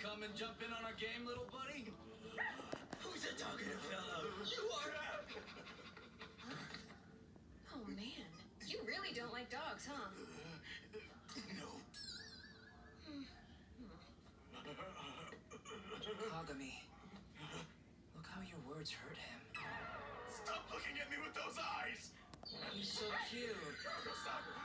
come and jump in on our game, little buddy? Who's a talkative fellow? You are. Oh man, you really don't like dogs, huh? No. Kagami, look how your words hurt him. Stop looking at me with those eyes! He's so cute. Stop